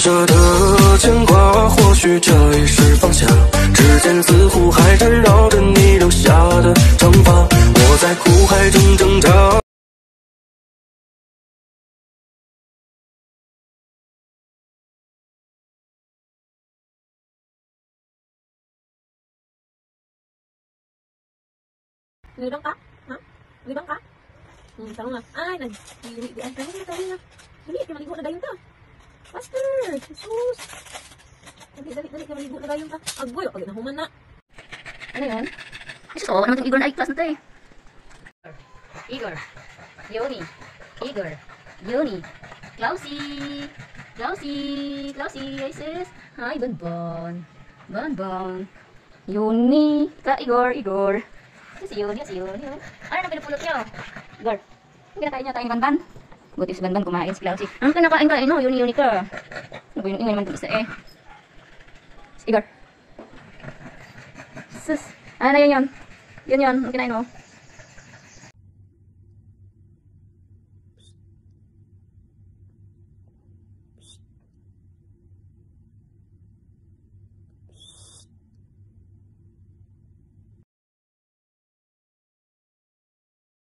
舍的牵挂，或许这已是放下。指尖似乎还缠绕着你留下的长发，我在苦海中挣扎。 Libang ka? Ha? Libang ka? Tanong nga. Ay, nag-iian ka na tayo na. Dali, maligo na dayon ta. Faster! Jesus! Dali, maligo na dayon ta. Agoy, pag nahuman na. Ano yun? Jesus, kawawa naman itong Igor na i-class na tayo. Igor. Yoni. Igor. Yoni. Klausie. Klausie. Hi, sis. Hi, Bonbon. Bonbon. Yoni. Igor. Si Yoni. Ano na pinapulot niyo? Igor. Ang kinakain niya tayo ni Banban. Buti si Banban kumain si Klausie. Ang kinakain ka, no? Yoni ka. Ano ba yun? Ingay naman itong isa eh. Si Igor. Sus. Ano na yun? Yun. Ang kinain mo.